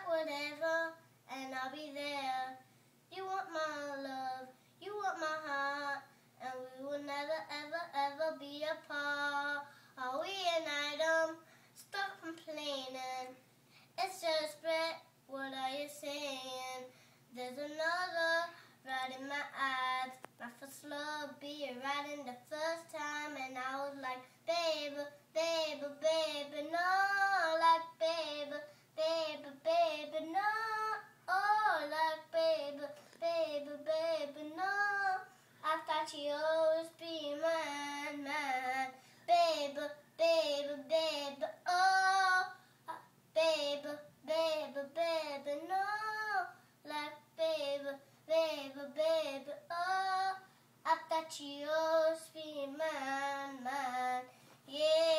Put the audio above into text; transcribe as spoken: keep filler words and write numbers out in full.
whatever, and I'll be there. You want my love, you want my heart, and we will never, ever, ever be apart. Are we an item? Stop complaining. It's just bread, what are you saying? There's another right in my eyes. My first love be right in the first time, and I was like, baby, baby, baby, no, like baby, baby, baby, no, oh, like baby, baby, baby, no. I thought you always be mine, mine, baby, baby, baby, oh, baby, baby, baby, no, like baby, baby, baby, oh, I thought you always be mine, mine, yeah.